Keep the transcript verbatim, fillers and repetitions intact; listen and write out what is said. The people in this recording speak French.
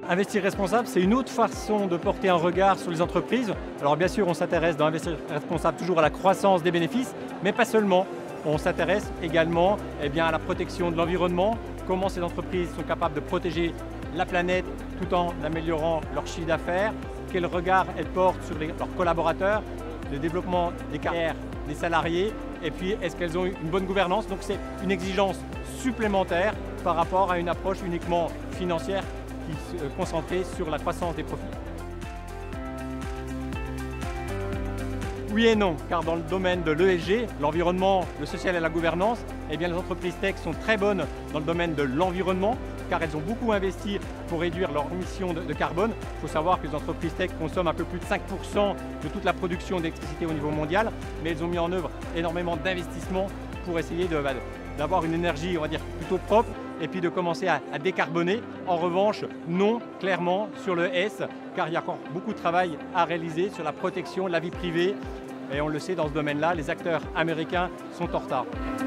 Investir responsable, c'est une autre façon de porter un regard sur les entreprises. Alors bien sûr, on s'intéresse dans Investir responsable toujours à la croissance des bénéfices, mais pas seulement. On s'intéresse également eh bien, à la protection de l'environnement, comment ces entreprises sont capables de protéger la planète tout en améliorant leur chiffre d'affaires, quel regard elles portent sur les, leurs collaborateurs, le développement des carrières des salariés, et puis est-ce qu'elles ont une bonne gouvernance. Donc c'est une exigence supplémentaire par rapport à une approche uniquement financière qui est concentrée sur la croissance des profits. Oui et non, car dans le domaine de l'E S G, l'environnement, le social et la gouvernance, eh bien les entreprises tech sont très bonnes dans le domaine de l'environnement, car elles ont beaucoup investi pour réduire leurs émissions de, de carbone. Il faut savoir que les entreprises tech consomment un peu plus de cinq pour cent de toute la production d'électricité au niveau mondial, mais elles ont mis en œuvre énormément d'investissements pour essayer de, bah, d'avoir une énergie, on va dire, plutôt propre, et puis de commencer à, à décarboner. En revanche, non, clairement, sur le S, car il y a encore beaucoup de travail à réaliser sur la protection de la vie privée. Et on le sait, dans ce domaine-là, les acteurs américains sont en retard.